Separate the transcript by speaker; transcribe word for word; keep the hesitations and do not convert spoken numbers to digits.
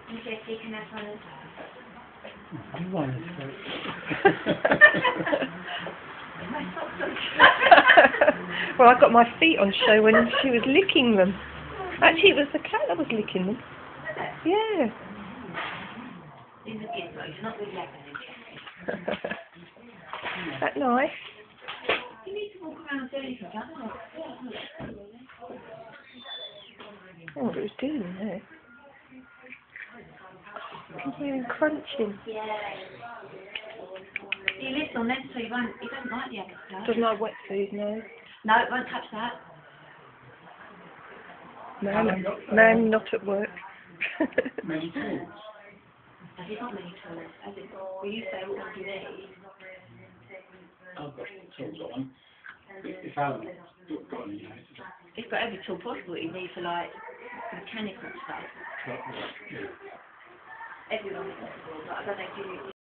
Speaker 1: And Jesse can have one as well.
Speaker 2: You want to
Speaker 1: My socks on.
Speaker 3: Well, I got my feet on show when she was licking them. Actually, it was the cat that was licking them. Yeah.
Speaker 1: In the Gizmo, you're not really having it, Jesse.
Speaker 3: Is that nice?
Speaker 1: You need to walk around doing something, I don't know.
Speaker 3: Oh, what it was doing there. I can hear him crunching.
Speaker 1: Yeah. You listen on them so you won't, he doesn't like the other stuff.
Speaker 3: Doesn't like wet food, no.
Speaker 1: No, it won't touch that.
Speaker 3: Man, man not at work.
Speaker 2: many tools.
Speaker 1: No, he's not many tools. As in, well, you say, what do you need?
Speaker 2: I've got tools on. If Alan got any, you know,
Speaker 1: He's got every tool possible that you need for, like, mechanical stuff.
Speaker 2: yeah.
Speaker 1: Everyone possible, but I don't know if you